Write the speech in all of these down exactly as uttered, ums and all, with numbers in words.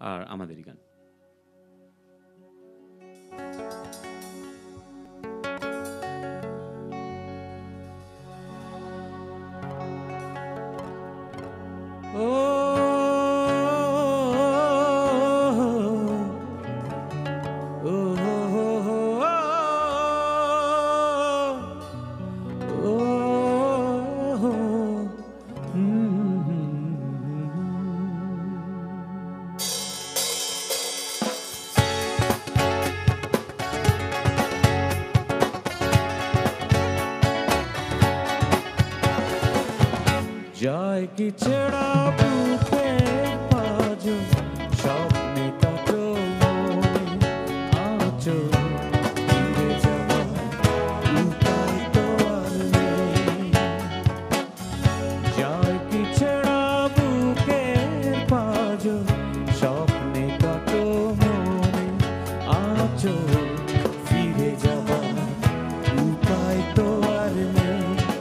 আর আমাদেরই গান। যায় কি ছেড়া বুকে পাজো স্বপ্নে কাটো মনে আছো ফিরে যাবার উপায় তো আর নেই। যায় কি ছেড়া বুকে পাজো স্বপ্নে কাটো মনে আছো ফিরে যাবার উপায় তো আর নেই।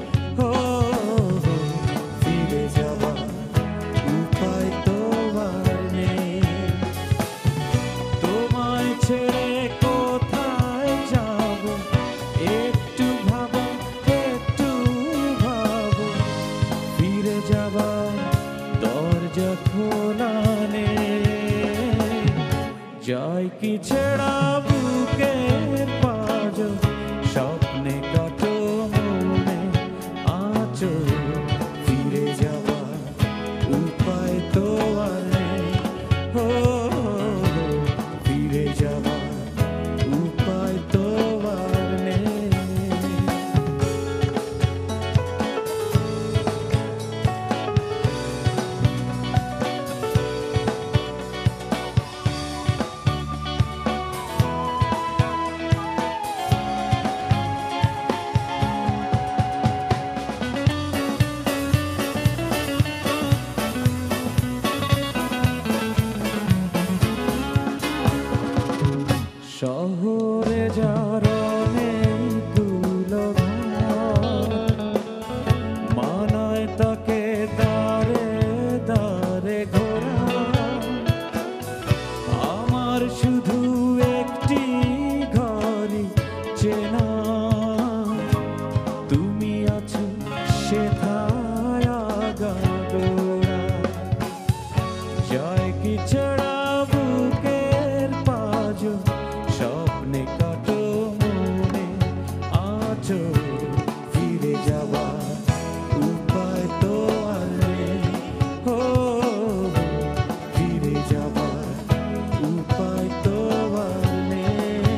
ছেড়ে কোথায় যাব একটু ভাবো একটু ভাবো ফিরে যাবার দরজা খোলা নেই। যায় কি ছেড়া বুকের পাজো স্বপ্নে কাটো মনে আছো ফিরে যাবার উপায় তো আর নেই। ও ফিরে যাবার উপায় তো আর নেই। শহরে যার অনেকগুলো ঘর মানায় তাকে দাঁড়ে দাঁড়ে ঘোরা। আমার শুধু একটি ঘরই চেনা, তুমি আছো সেথায় আগাগোড়া। যায় কি ছেড়া বুকের পাজো স্বপ্নে কাটো মনে আছো ফিরে যাবার উপায় তো আর নেই। ও ফিরে যাবার উপায় তো আর নেই।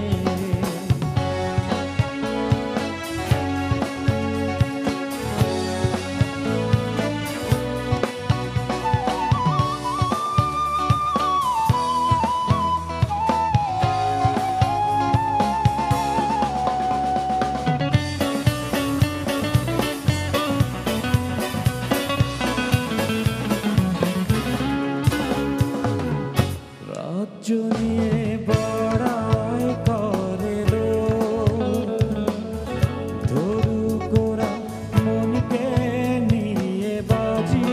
রাজ্য নিয়ে বড়াই করে ধরু গোরা মনকে নিয়ে বাজি।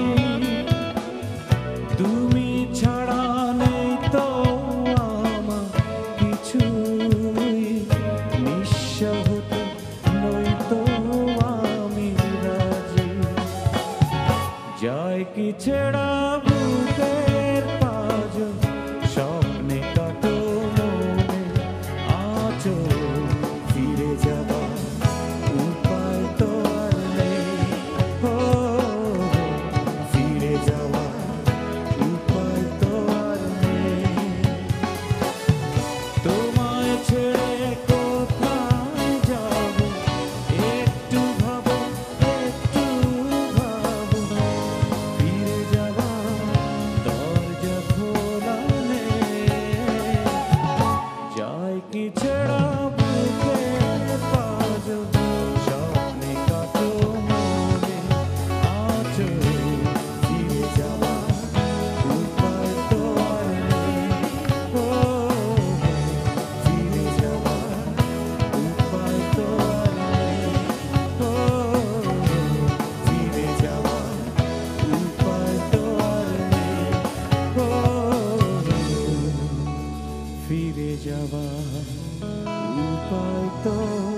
তুমি ছাড়া নেই তো আমার কিছুই, নিঃস্ব হতে নই তো আমি রাজি। যায় কি ছেড়া বুকের পাজো স্বপ্নে কাটো মনে আছো ফিরে যাবার উপায় তো আর নেই। ও ফিরে যাবার উপায় তো আর নেই। তোমায় ছেড়ে কোথায় যাব একটু ভাবো একটু ভাবো ফিরে যাবার দরজা খোলা নেই। তোমার উপায় তো